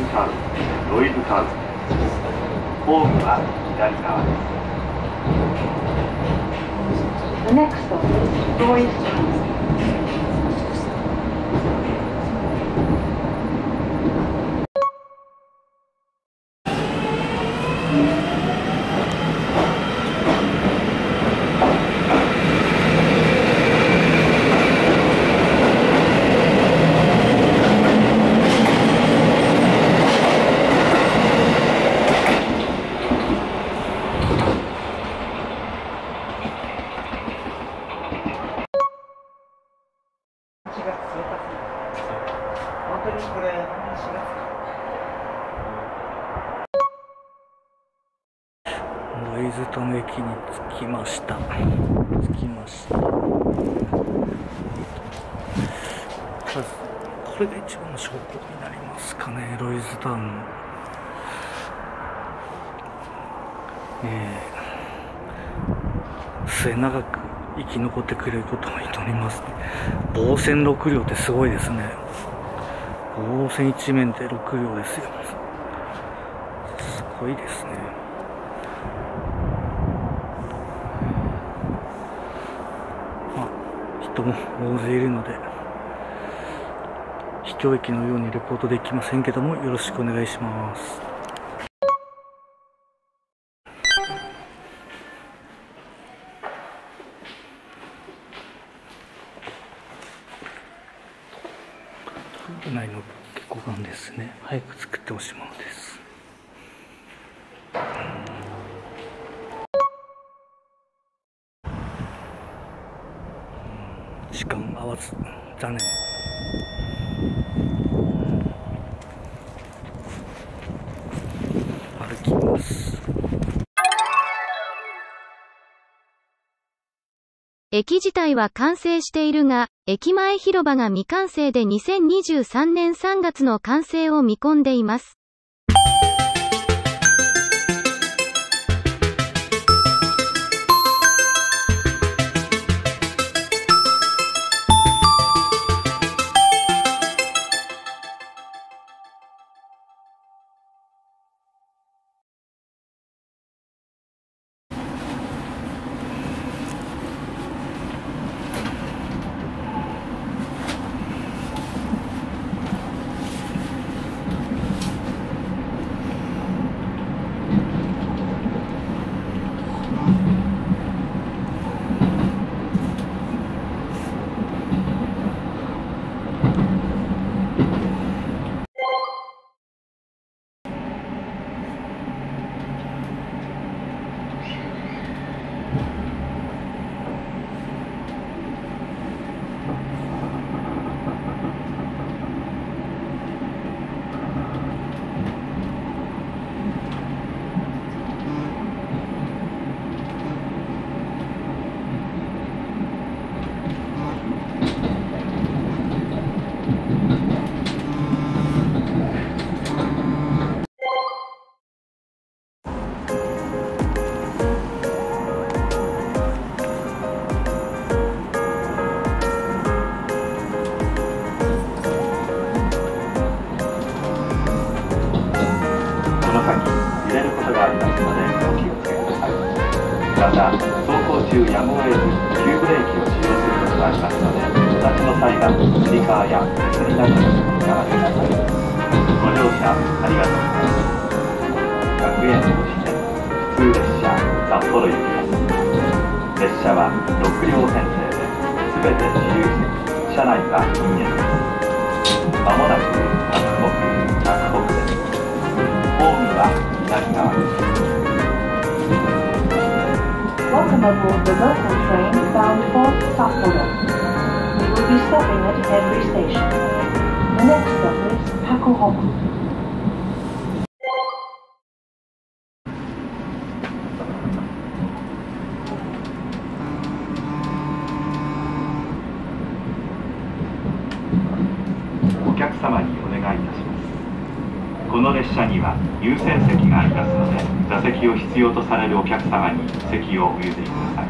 タウン、ロイズタウン。ホームは左側です。 The next stop is Roy's Town. ロイズタウン駅に着きました。これが一番の証拠になりますかね。ロイズタウン、末永く生き残ってくれることを祈りますね。防線6両ってすごいですね。防線一面で6両ですよ。すごいですね。人も大勢いるので秘境駅のようにレポートできませんけども、よろしくお願いします。トイレ内の護岸ですね。早く作ってほしいものです。時間合わず残念。歩きます。 駅自体は完成しているが、駅前広場が未完成で2023年3月の完成を見込んでいます。 また走行中やむを得ず急ブレーキを使用することがありますので、お立ちの際はつり革や手すりなどの使わせください。ご乗車ありがとうございます。学園都市線普通列車札幌行きです。列車は6両編成で全て自由席、車内は禁煙です。まもなく着北です。ホームは左側です。 Welcome aboard the local train bound for Sapporo. We will be stopping at every station. The next stop is Hakuhoku. お客様にお願いいたします。この列車には優先席がありますので、座席を必要とされるお客様に席をお譲りください。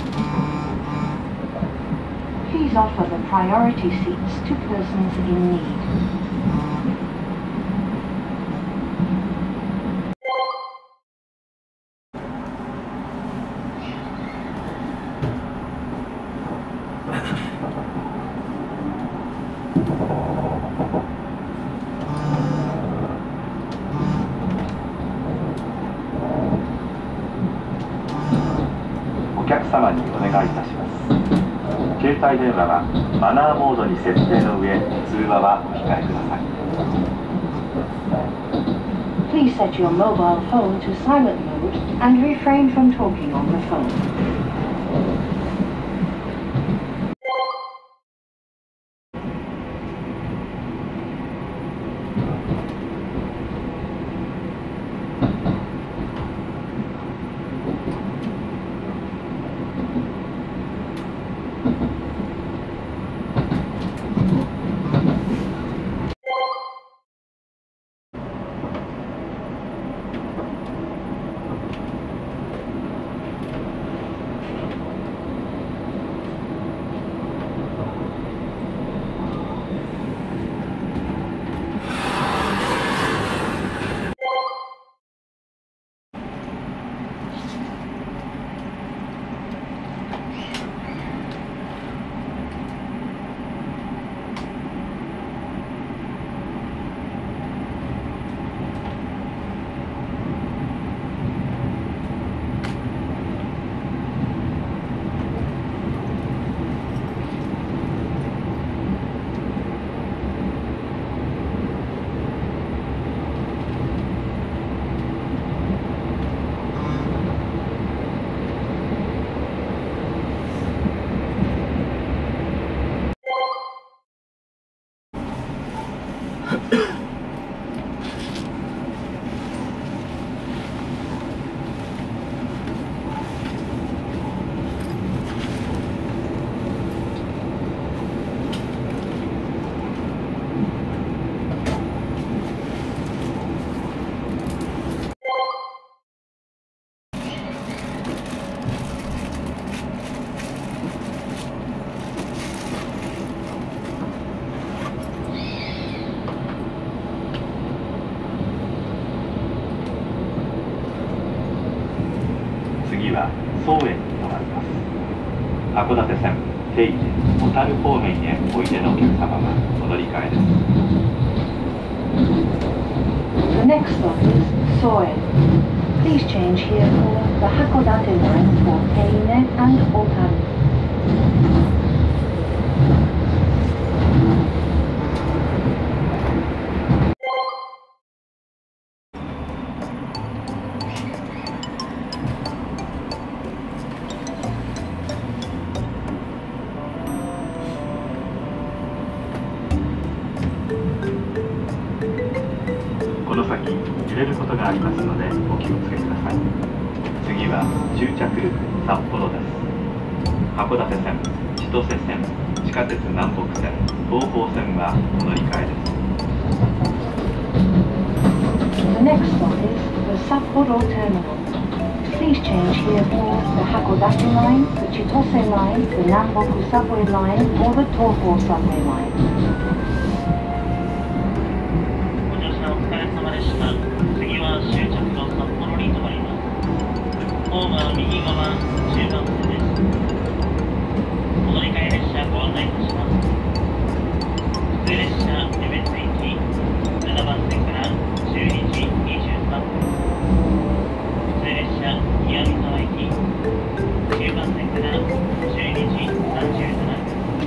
Please offer the priority seats to persons in need. お客様にお願いいたします。携帯電話はマナーモードに設定の上、通話はお控えください。 Please set your mobile phone to silent mode and refrain from talking on the phone. 次は宗園に停まります。函館線定時小樽方面へおいでのお客様はお乗り換えです。 The next stop is Soe. Please change here for the Hakodate line for Teine and Otaru. この先揺れることがありますのでお気をつけください。次は終着ルート札幌です。函館線、千歳線、地下鉄南北線、東宝線はお乗り換えです。 The next stop is the Sapporo Terminal. Please change here for the Hakodate line, the Chitose line, the Namboku subway line, or the Tohoku subway line. ご乗車お疲れ様でした。次は終着の札幌に停まります。ホームは右側中間線です。お乗り換え列車ご案内いたします。普通列車江別行き7番線から12時23分。普通列車宮見沢行き9番線から12時37分。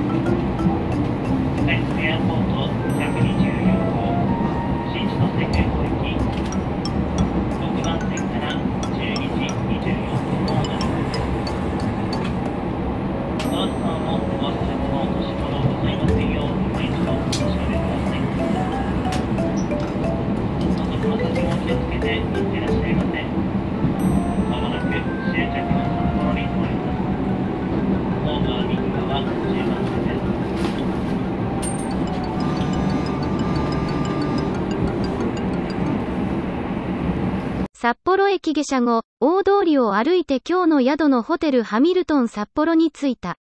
スカイツエアポート124号新千歳空港行き6番線から12時24分のお乗り換えです。ドアスさんもお忘れ物落とし物ございませんよう今一度お調べください。どうぞこの先もお気をつけていってらっしゃいませ。まもなく終着の札幌に停まります。ホームは右側10番線です。 札幌駅下車後、大通りを歩いて今日の宿のホテルハミルトン札幌に着いた。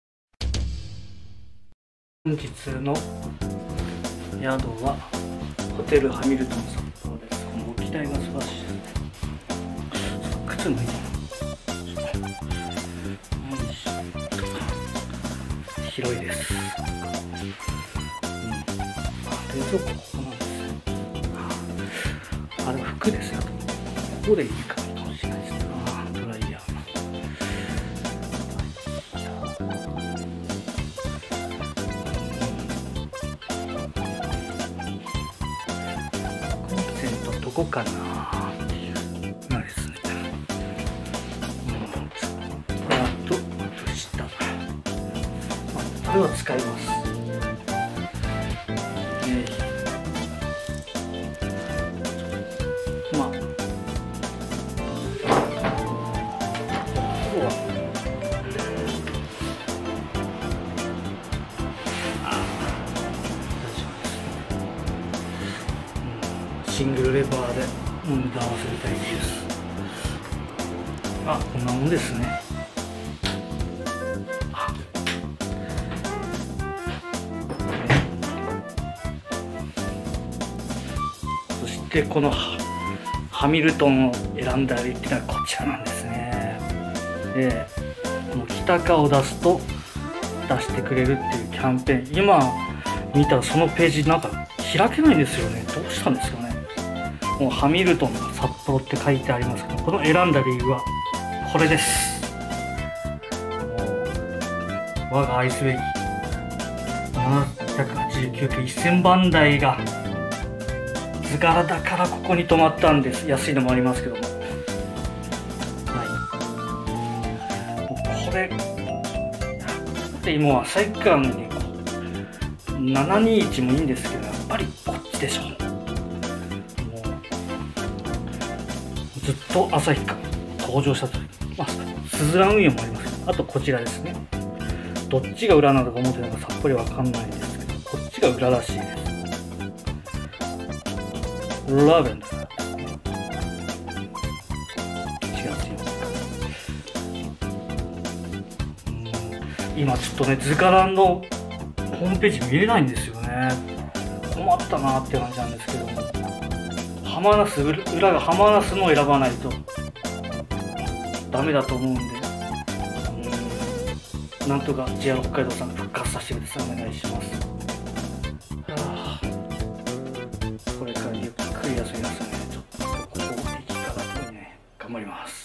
本日の宿はホテルハミルトン札幌です。もう機体が素晴らしいですね。靴脱いで広いです。 冷蔵庫ここなんですよ。あれは服ですよ。ここでいいかもしれないですね。ドライヤー。コンセントどこかなっていうのですね。あと下。これは使います。まあ、シングルレバーで値段をするタイプです。あ、こんなもんですね。そしてこのハミルトンを選んだりっていうのはこちらなんですね。で、この北カを出すと出してくれるっていうキャンペーン、今見たらそのページなんか開けないんですよね。どうしたんですかね。もうハミルトン札幌って書いてありますけど、この選んだ理由はこれです。もう我が愛すべき789系1000番台が図柄だからここに止まったんです。安いのもありますけども、はい、もうこれでもう旭川のね721もいいんですけど、やっぱりこっちでしょ。もうずっと旭川登場したとき、まあ、スズラン運輸もありますけど、あとこちらですね。どっちが裏なのか思ってるのかさっぱりわかんないんですけど、こっちが裏らしいです。ラーベンダーですね。違う。今ちょっとね、図柄のホームページ見れないんですよね。困ったなって感じなんですけども、ハマナス、裏がハマナスのを選ばないとダメだと思うんで、なんとか JR 北海道さん復活させてください。お願いします。これからゆっくり休みますね。ちょっとここ駅から遠いね。頑張ります。